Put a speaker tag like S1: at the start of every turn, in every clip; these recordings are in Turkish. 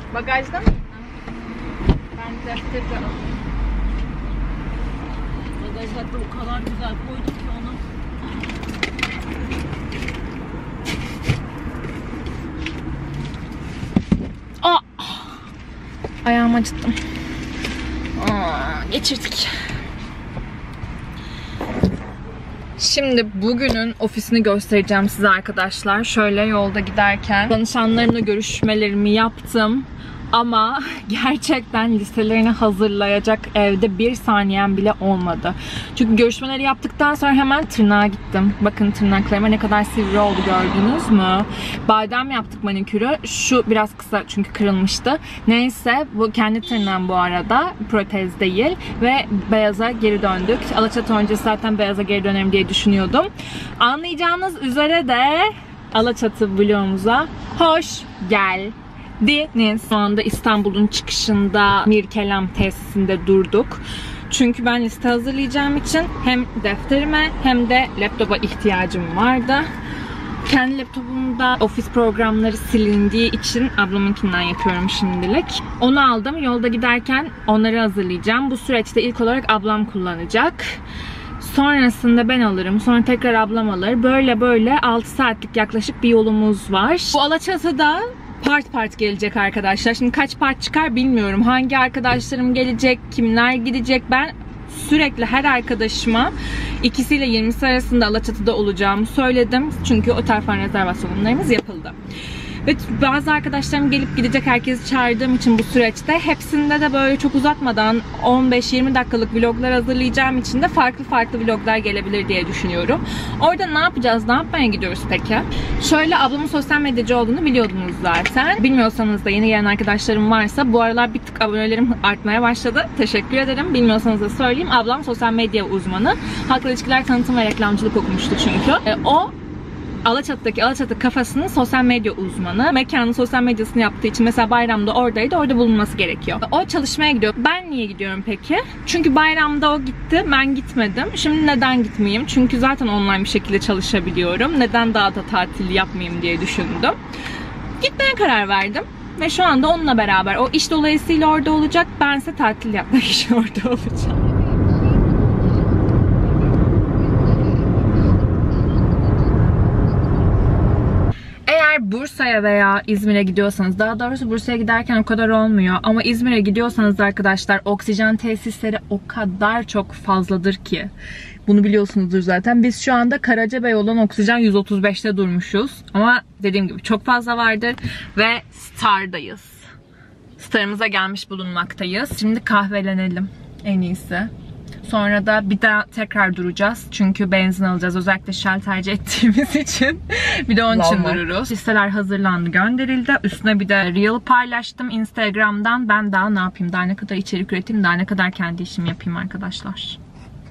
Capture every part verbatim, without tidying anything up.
S1: Bagajda mı? Ben defteri alayım.
S2: Bagaj hatta o kadar güzel koyduk ki onu.
S1: Aa! Ayağımı acıttım. Aa, geçirdik. Şimdi bugünün ofisini göstereceğim size arkadaşlar. Şöyle yolda giderken danışanlarımla görüşmelerimi yaptım. Ama gerçekten listelerini hazırlayacak evde bir saniyem bile olmadı. Çünkü görüşmeleri yaptıktan sonra hemen tırnağa gittim. Bakın tırnaklarıma ne kadar sivri oldu, gördünüz mü? Badem yaptık manikürü. Şu biraz kısa çünkü kırılmıştı. Neyse, bu kendi tırnağım bu arada. Protez değil. Ve beyaza geri döndük. Alaçatı öncesi zaten beyaza geri dönerim diye düşünüyordum. Anlayacağınız üzere de Alaçatı vlogumuza hoş gel. Deniz. Şu anda İstanbul'un çıkışında Mirkelam tesisinde durduk. Çünkü ben liste hazırlayacağım için hem defterime hem de laptopa ihtiyacım vardı. Kendi laptopumda ofis programları silindiği için ablamınkinden yapıyorum şimdilik. Onu aldım. Yolda giderken onları hazırlayacağım. Bu süreçte ilk olarak ablam kullanacak. Sonrasında ben alırım. Sonra tekrar ablam alır. Böyle böyle altı saatlik yaklaşık bir yolumuz var. Bu Alaçatı'da part part gelecek arkadaşlar. Şimdi kaç part çıkar bilmiyorum. Hangi arkadaşlarım gelecek, kimler gidecek. Ben sürekli her arkadaşıma ikisiyle yirmisi arasında Alaçatı'da olacağımı söyledim. Çünkü otel falan rezervasyonlarımız yapıldı. Ve bazı arkadaşlarım gelip gidecek, herkesi çağırdığım için bu süreçte hepsinde de böyle çok uzatmadan on beş yirmi dakikalık vloglar hazırlayacağım için de farklı farklı vloglar gelebilir diye düşünüyorum. Orada ne yapacağız, ne yapmaya gidiyoruz peki? Şöyle, ablamın sosyal medyacı olduğunu biliyordunuz zaten. Bilmiyorsanız da, yeni gelen arkadaşlarım varsa, bu aralar bir tık abonelerim artmaya başladı. Teşekkür ederim. Bilmiyorsanız da söyleyeyim. Ablam sosyal medya uzmanı. Halkla ilişkiler, tanıtım ve reklamcılık okumuştu çünkü. E, o Alaçatı'daki Alaçatı kafasının sosyal medya uzmanı. Mekanın sosyal medyasını yaptığı için mesela bayramda oradaydı. Orada bulunması gerekiyor. O çalışmaya gidiyor. Ben niye gidiyorum peki? Çünkü bayramda o gitti. Ben gitmedim. Şimdi neden gitmeyeyim? Çünkü zaten online bir şekilde çalışabiliyorum. Neden daha da tatil yapmayayım diye düşündüm. Gitmeye karar verdim. Ve şu anda onunla beraber. O iş dolayısıyla orada olacak. Bense tatil yapmak için orada olacağım. Bursa'ya veya İzmir'e gidiyorsanız, daha doğrusu Bursa'ya giderken o kadar olmuyor ama İzmir'e gidiyorsanız arkadaşlar, oksijen tesisleri o kadar çok fazladır ki. Bunu biliyorsunuzdur zaten. Biz şu anda Karacabey olan oksijen yüz otuz beşte durmuşuz. Ama dediğim gibi çok fazla vardır ve Star'dayız. Star'ımıza gelmiş bulunmaktayız. Şimdi kahvelenelim en iyisi. Sonra da bir daha tekrar duracağız. Çünkü benzin alacağız. Özellikle Shell tercih ettiğimiz için. Bir de onun için dururuz. Listeler hazırlandı, gönderildi. Üstüne bir de Reel paylaştım Instagram'dan. Ben daha ne yapayım? Daha ne kadar içerik üreteyim? Daha ne kadar kendi işimi yapayım arkadaşlar?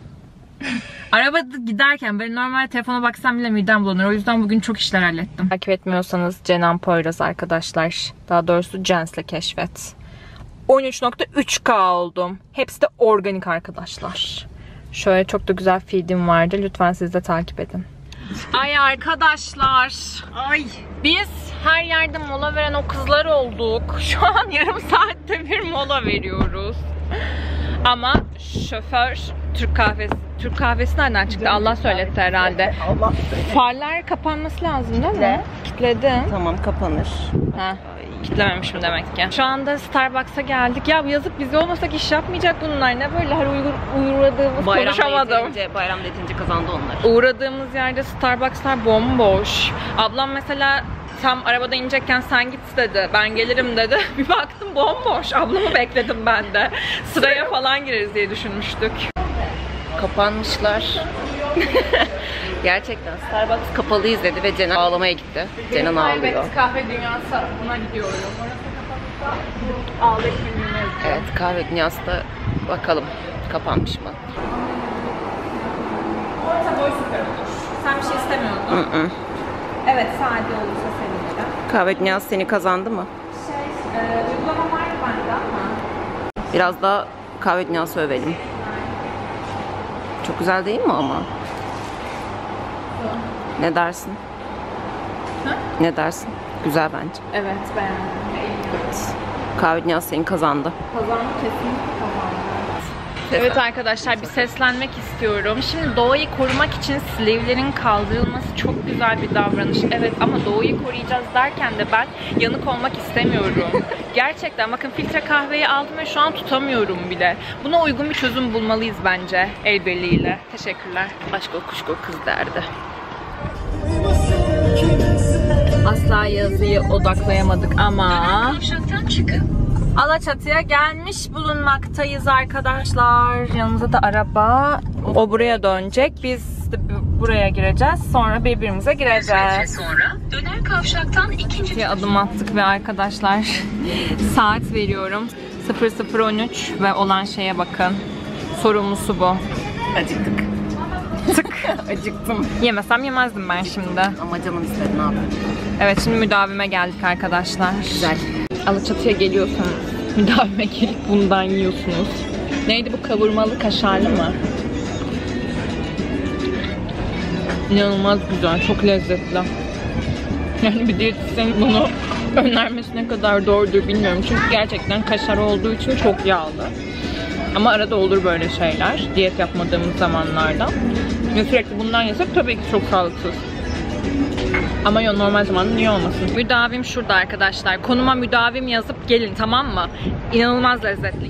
S1: Arabada giderken ben normal telefona baksam bile midem bulanır. O yüzden bugün çok işler hallettim. Takip etmiyorsanız Cenan Poyraz arkadaşlar. Daha doğrusu Jens'le keşfet. on üç nokta üç K oldum. Hepsi de organik arkadaşlar. Şöyle çok da güzel feedim vardı. Lütfen siz de takip edin. Ay arkadaşlar. Ay. Biz her yerde mola veren o kızlar olduk. Şu an yarım saatte bir mola veriyoruz. Ama şoför Türk kahvesi. Türk kahvesi nereden çıktı? Allah söyletti herhalde. Allah. Farlar kapanması lazım değil mi? Ne? Kilitledim.
S2: Tamam, kapanır.
S1: Ha. Kitlememişim demek ki. Şu anda Starbucks'a geldik. Ya yazık, biz olmasak iş yapmayacak bunlar. Ne böyle her uygur, uğradığımız bayram konuşamadım.
S2: Yetince, bayram yetince kazandı onlar.
S1: Uğradığımız yerde Starbucks'lar bomboş. Ablam mesela tam arabada inecekken sen git dedi. Ben gelirim dedi. Bir baktım bomboş. Ablamı bekledim ben de. Sıraya falan gireriz diye düşünmüştük.
S2: Kapanmışlar. Gerçekten Starbucks kapalıyız dedi ve Cenan ağlamaya gitti. Cenan ağlıyor.
S1: Evet, kahve dünyası, buna gidiyorum. Orası kapatırsa ağlayıp günlüğüne yazıyor.
S2: Evet, kahve dünyası da bakalım kapanmış mı?
S1: Orta boy süper olur. Sen bir şey istemiyordun.
S2: Hı hı.
S1: Evet, sade olursa sevinirim.
S2: Kahve dünyası seni kazandı mı?
S1: Şey, e, uygulama var bende ama.
S2: Biraz daha kahve dünyası övelim. Çok güzel değil mi ama? Ne dersin?
S1: Ha?
S2: Ne dersin? Güzel bence.
S1: Evet, beğendim.
S2: Evet. Kahve dünyası senin kazandı.
S1: Kazandı, kesinlikle kazandı. Evet arkadaşlar, bir seslenmek istiyorum. Şimdi doğayı korumak için slevlerin kaldırılması çok güzel bir davranış. Evet, ama doğayı koruyacağız derken de ben yanık olmak istemiyorum. Gerçekten bakın, filtre kahveyi aldım ve şu an tutamıyorum bile. Buna uygun bir çözüm bulmalıyız bence el birliğiyle. Teşekkürler.
S2: Aşk o kuşku kız derdi.
S1: Asla yazıyı odaklayamadık ama Alaçatı'ya gelmiş bulunmaktayız arkadaşlar. Yanımızda da araba. O buraya dönecek. Biz de buraya gireceğiz. Sonra birbirimize gireceğiz.
S3: Sonra döner kavşaktan ikinci
S1: Bir adım attık ve arkadaşlar saat veriyorum. sıfır sıfır on üç ve olan şeye bakın. Sorumlusu bu.
S2: Acıktık.
S1: Tık.
S2: Acıktım.
S1: Yemesem yemezdim ben şimdi.
S2: Ama canım istedi, ne yapayım?
S1: Evet, şimdi müdavime geldik arkadaşlar.
S2: Güzel.
S1: Alaçatı'ya geliyorsanız müdavime gelip bundan yiyorsunuz. Neydi bu, kavurmalı kaşarlı mı? İnanılmaz güzel, çok lezzetli. Yani bir diyetisyen bunu önermesi ne kadar doğrudur bilmiyorum. Çünkü gerçekten kaşar olduğu için çok yağlı. Ama arada olur böyle şeyler, diyet yapmadığımız zamanlarda. Ve sürekli bundan yesek tabii ki çok sağlıksız. Ama ya normal zamanda niye olmasın? Müdavim şurada arkadaşlar. Konuma müdavim yazıp gelin, tamam mı? İnanılmaz lezzetli.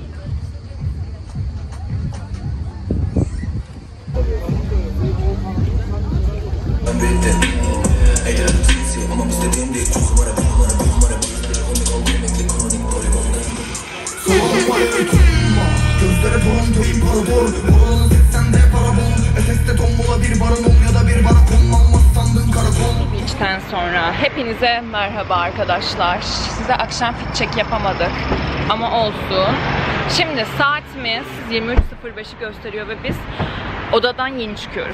S4: Gözlere Toronto imparator. Buranın seksende para bol. Efeste tombola bir baron ya da bir bara konlanmaz sandığın karakol.
S1: Beach'ten sonra hepinize merhaba arkadaşlar. Size akşam fit check yapamadık ama olsun. Şimdi saatimiz yirmi üç sıfır beşi gösteriyor ve biz odadan yeni çıkıyoruz.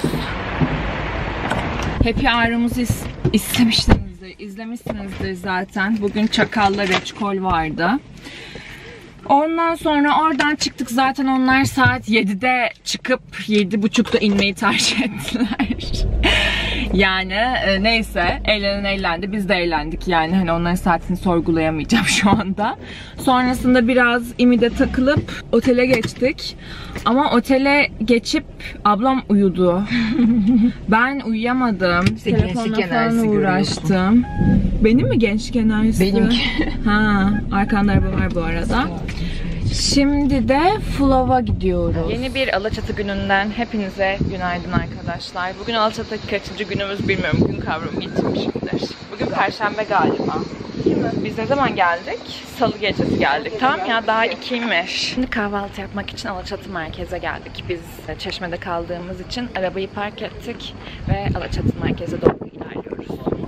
S1: Happy Hour'ımızı is istemişsinizdir, izlemişsinizdir zaten. Bugün Çakal'la reçkol vardı. Ondan sonra oradan çıktık, zaten onlar saat yedide çıkıp yedi buçukta inmeyi tercih ettiler. Yani e, neyse, eğlenen eğlendi, biz de eğlendik yani, hani onların saatini sorgulayamayacağım şu anda. Sonrasında biraz İMİ'de takılıp otele geçtik. Ama otele geçip ablam uyudu. Ben uyuyamadım.
S2: İşte
S1: telefonla falan uğraştım. Benim mi gençlik enerjisi?
S2: Benimki.
S1: Ha, arkanda araba var bu arada. Şimdi de Flow'a gidiyoruz. Yeni bir Alaçatı gününden hepinize günaydın arkadaşlar. Bugün Alaçatı'daki kaçıncı günümüz bilmiyorum. Gün kavramı yitirmişimdir. Bugün Perşembe galiba. Biz ne zaman geldik? Salı gecesi geldik. Tamam ya, daha ikiymiş. Şimdi kahvaltı yapmak için Alaçatı merkeze geldik. Biz Çeşme'de kaldığımız için arabayı park ettik ve Alaçatı merkeze doğru ilerliyoruz.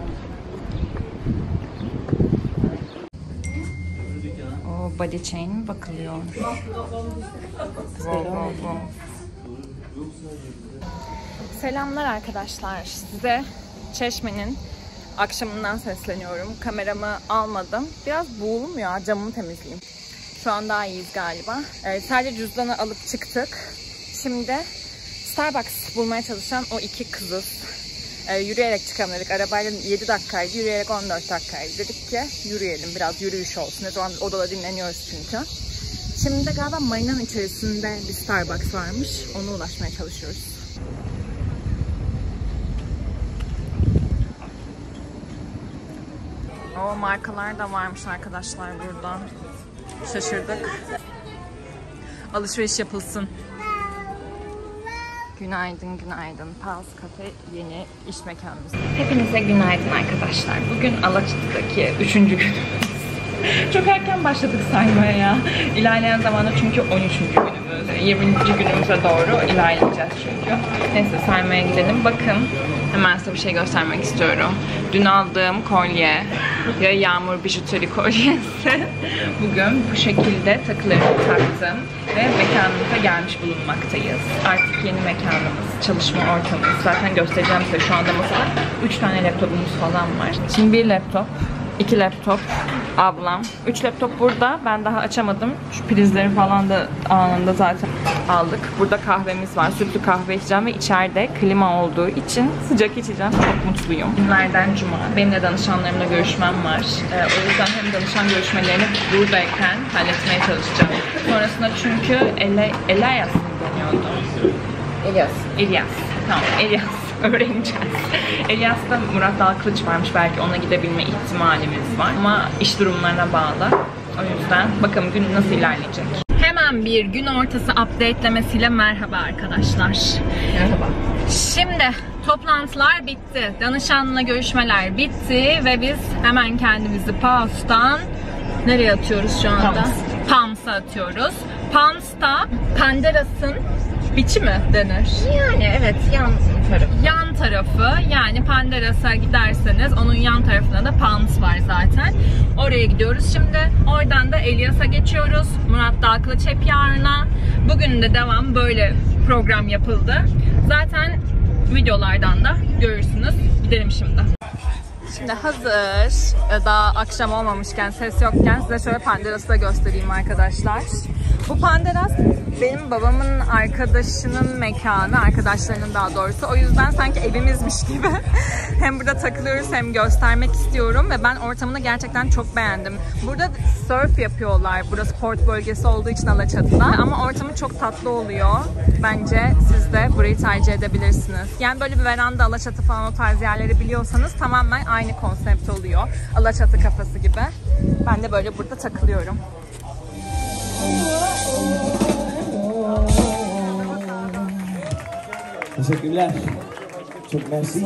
S1: O body chain mi bakılıyor? Wow, wow, wow. Selamlar arkadaşlar. Size Çeşme'nin akşamından sesleniyorum. Kameramı almadım. Biraz buğulum ya. Camımı temizleyeyim. Şu an daha iyiyiz galiba. Ee, sadece cüzdanı alıp çıktık. Şimdi Starbucks bulmaya çalışan o iki kızız. Ee, yürüyerek çıkalım dedik. Arabayla yedi dakikaydı. Yürüyerek on dört dakikaydı. Dedik ki yürüyelim. Biraz yürüyüş olsun. Ne zaman odada dinleniyoruz çünkü. Şimdi de galiba marinanın içerisinde bir Starbucks varmış. Ona ulaşmaya çalışıyoruz. O markalar da varmış arkadaşlar burada. Şaşırdık. Alışveriş yapılsın. Günaydın, günaydın. Pals Cafe yeni iş mekanımız. Hepinize günaydın arkadaşlar. Bugün Alaçatı'daki üçüncü günümüz. Çok erken başladık saymaya ya. İlerleyen zamanda çünkü on üçüncü günümüz. yirminci günümüze doğru ilerleyeceğiz çünkü. Neyse, saymaya gidelim. Bakın, hemen size bir şey göstermek istiyorum. Dün aldığım kolye, ya yağmur bijuteri kolyesi. Bugün bu şekilde takılarımı taktım ve mekanımıza gelmiş bulunmaktayız. Artık yeni mekanımız, çalışma ortamımız. Zaten göstereceğim size, şu anda masada üç tane laptopumuz falan var. Şimdi bir laptop, iki laptop, ablam. Üç laptop burada. Ben daha açamadım. Şu prizleri falan da anında zaten aldık. Burada kahvemiz var. Sütlü kahve içeceğim ve içeride klima olduğu için sıcak içeceğim. Çok mutluyum. Günlerden cuma. Benim de danışanlarımla görüşmem var. Ee, o yüzden hem danışan görüşmelerini buradayken halletmeye çalışacağım. Sonrasında çünkü Ele, Elias mı deniyordu?
S2: Elias.
S1: Elias. Tamam, Elias. Öğreneceğiz. Elias'ta Murat Dalkılıç varmış. Belki ona gidebilme ihtimalimiz var. Ama iş durumlarına bağlı. O yüzden bakalım gün nasıl ilerleyecek. Hemen bir gün ortası update'lemesiyle merhaba arkadaşlar.
S2: Merhaba.
S1: Şimdi toplantılar bitti. Danışanla görüşmeler bitti ve biz hemen kendimizi Pams'tan nereye atıyoruz şu anda? Pams. Pams'a atıyoruz. Pams'ta Panderas'ın biçi mi denir?
S2: Yani evet, yan tarafı.
S1: Yan tarafı, yani Panderas'a giderseniz onun yan tarafında da Pams var zaten. Oraya gidiyoruz. Şimdi oradan da Elias'a geçiyoruz. Murat Dalkılıç hep yarına. Bugün de devam, böyle program yapıldı. Zaten videolardan da görürsünüz. Gidelim şimdi. Şimdi hazır, daha akşam olmamışken, ses yokken size şöyle Panderas'ı da göstereyim arkadaşlar. Bu Panderas benim babamın arkadaşının mekanı, arkadaşlarının daha doğrusu. O yüzden sanki evimizmiş gibi hem burada takılıyoruz hem göstermek istiyorum ve ben ortamını gerçekten çok beğendim. Burada surf yapıyorlar. Burası port bölgesi olduğu için Alaçatı'da, ama ortamı çok tatlı oluyor. Bence siz de burayı tercih edebilirsiniz. Yani böyle bir veranda, Alaçatı falan, o tarz yerleri biliyorsanız tamamen aynı konsept oluyor. Alaçatı kafası gibi. Ben de böyle burada takılıyorum.
S5: Teşekkürler. Çok mersi.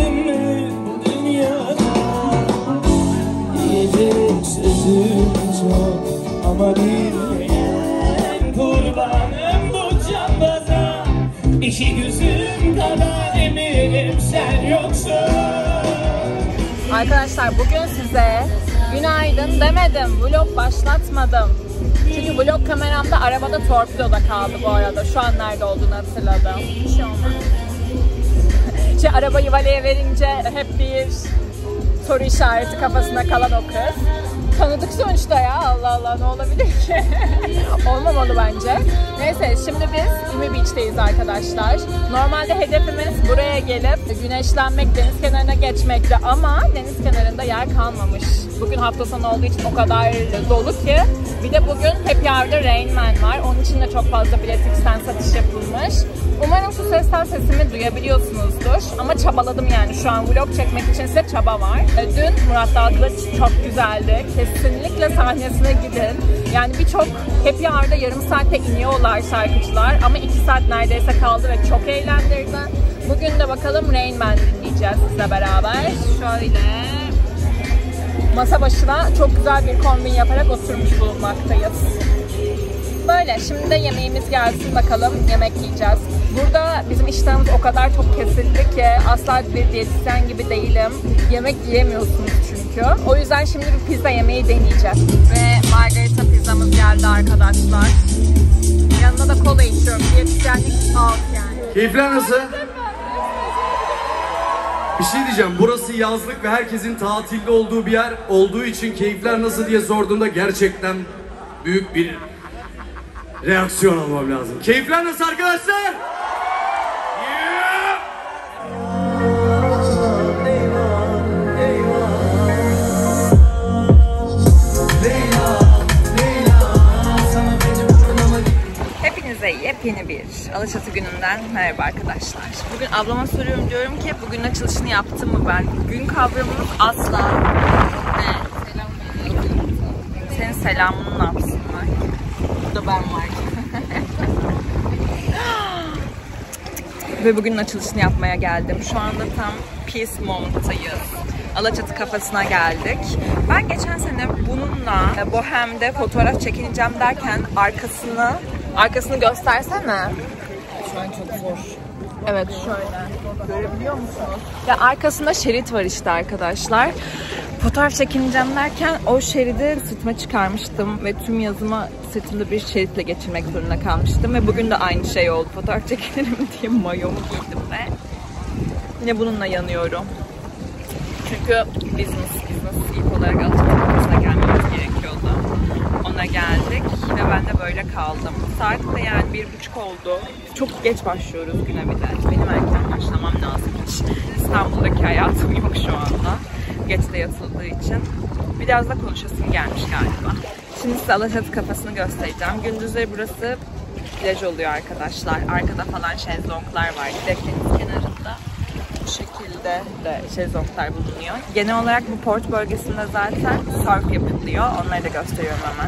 S5: Diyecek sözüm çok ama bilmeyen kurbanım bu cambaza. İki gözüm kadar eminim sen yoksun.
S1: Arkadaşlar bugün size günaydın demedim, vlog başlatmadım. Çünkü vlog kameramda arabada torpidoda kaldı bu arada. Şu an nerede olduğunu hatırladım. Bir şey olmaz. Şey, arabayı valeye verince hep bir soru işareti kafasına kalan o kız. Tanıdık sonuçta ya, Allah Allah, ne olabilir ki? Olmamalı bence. Neyse, şimdi biz Umi Beach'teyiz arkadaşlar. Normalde hedefimiz buraya gelip güneşlenmek, deniz kenarına geçmekti ama deniz kenarında yer kalmamış. Bugün hafta sonu olduğu için o kadar dolu ki. Bir de bugün Happy Hour'da Rain Man var. Onun için de çok fazla bilet X'ten satış yapılmış. Umarım şu sesten sesimi duyabiliyorsunuzdur. Ama çabaladım yani, şu an vlog çekmek için size çaba var. Dün Murat Dalkılıç çok güzeldi. Kesinlikle sahnesine gidin. Yani birçok Happy Hour'da yarım saatte iniyorlar şarkıcılar. Ama iki saat neredeyse kaldı ve çok eğlendirdi. Bugün de bakalım Rain Man dinleyeceğiz sizle beraber. Şöyle masa başına çok güzel bir kombin yaparak oturmuş bulunmaktayız. Böyle, şimdi de yemeğimiz gelsin bakalım, yemek yiyeceğiz. Burada bizim iştahımız o kadar çok kesildi ki asla bir diyetisyen gibi değilim. Yemek yiyemiyorsunuz çünkü. O yüzden şimdi bir pizza yemeği deneyeceğiz. Ve margarita pizzamız geldi arkadaşlar. Yanına da kola içiyorum. Diyetisyenlik alt yani.
S6: Keyifler nasıl? Bir şey diyeceğim, burası yazlık ve herkesin tatilde olduğu bir yer olduğu için keyifler nasıl diye sorduğumda gerçekten büyük bir reaksiyon almam lazım. Keyifler nasıl arkadaşlar? Yeah!
S1: Hepinize yepyeni bir Alaçatı gününden merhaba arkadaşlar. Bugün ablama soruyorum, diyorum ki bugün açılışını yaptım mı ben? Gün kavramımız asla. Ne? Selam veriyorum. Senin selamını ne yapsınlar? Burada ben varım. Ve bugünün açılışını yapmaya geldim. Şu anda tam Peace Moment'tayız. Alaçatı kafasına geldik. Ben geçen sene bununla Bohem'de fotoğraf çekineceğim derken arkasını arkasını göstersene. Şu an çok zor. Evet, şöyle. Görebiliyor musunuz? Ya arkasında şerit var işte arkadaşlar. Fotoğraf çekineceğim derken o şeridi sırtıma çıkarmıştım ve tüm yazımı sırtımda bir şeritle geçirmek zorunda kalmıştım ve bugün de aynı şey oldu. Fotoğraf çekinelim diye mayomu giydim ve yine bununla yanıyorum. Çünkü business, business ilk olarak Alaçatı kafasına gelmemiz kaldım. Saat de yani bir buçuk oldu. Çok geç başlıyoruz güne bir de. Benim erken başlamam lazım. Hiç İstanbul'daki hayatım yok şu anda. Geç de yatıldığı için. Biraz da konuşasım gelmiş galiba. Şimdi size Alaçatı kafasını göstereceğim. Gündüzleri burası plaj oluyor arkadaşlar. Arkada falan şezlonglar var. Direkt deniz kenarında. Bu şekilde de şezlonglar bulunuyor. Genel olarak bu port bölgesinde zaten surf yapılıyor. Onları da gösteriyorum hemen.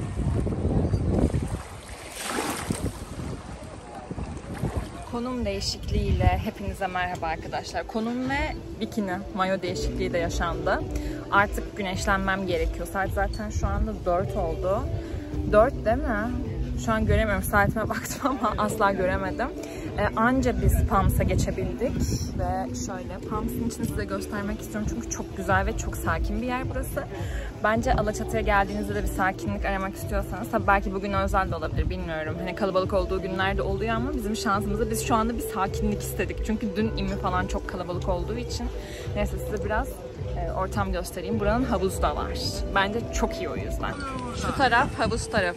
S1: Konum değişikliğiyle hepinize merhaba arkadaşlar. Konum ve bikini, mayo değişikliği de yaşandı. Artık güneşlenmem gerekiyor. Saat zaten şu anda dört oldu. dört değil mi? Şu an göremiyorum. Saatime baktım ama asla göremedim. Ee, anca biz Pams'a geçebildik. Ve şöyle Pams'ın içini size göstermek istiyorum. Çünkü çok güzel ve çok sakin bir yer burası. Bence Alaçatı'ya geldiğinizde de bir sakinlik aramak istiyorsanız, tabii belki bugün özel de olabilir, bilmiyorum. Hani kalabalık olduğu günlerde oluyor ama bizim şansımıza biz şu anda bir sakinlik istedik. Çünkü dün İmi falan çok kalabalık olduğu için. Neyse size biraz e, ortam göstereyim. Buranın havuzu da var. Bence çok iyi o yüzden. Şu taraf havuz tarafı.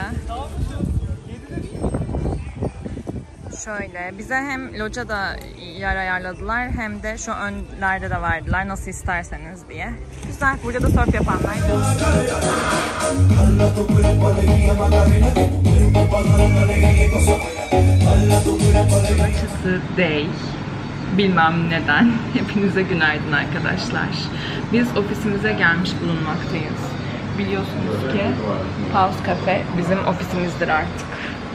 S1: Şöyle bize hem locada yer ayarladılar hem de şu önlerde de verdiler nasıl isterseniz diye. Güzel. Burada da surf yapanlar. Alaçatı Day. Bilmem neden. Hepinize günaydın arkadaşlar. Biz ofisimize gelmiş bulunmaktayız. Biliyorsunuz ki Pause Cafe bizim ofisimizdir artık.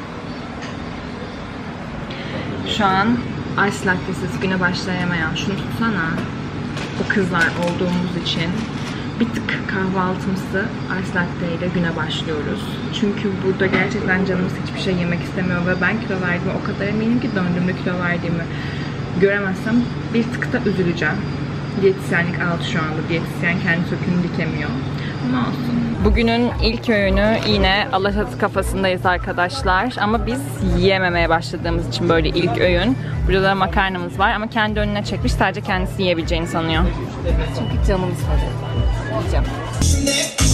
S1: Şu an ice latte'siz güne başlayamayan, şunu tutsana, o kızlar olduğumuz için bir tık kahvaltımızı ice latte ile güne başlıyoruz. Çünkü burada gerçekten canımız hiçbir şey yemek istemiyor ve ben kilo verdiğime o kadar eminim ki döndüğümde kilo verdiğimi göremezsem bir tık da üzüleceğim. Diyetisyenlik altı şu anda. Diyetisyen kendi sökünü dikemiyor. Ama olsun. Bugünün ilk öğünü yine Alaçatı kafasındayız arkadaşlar. Ama biz yiyememeye başladığımız için böyle ilk öğün. Burada da makarnamız var ama kendi önüne çekmiş. Sadece kendisi yiyebileceğini sanıyor. Çünkü canımız var. Yiyeceğim.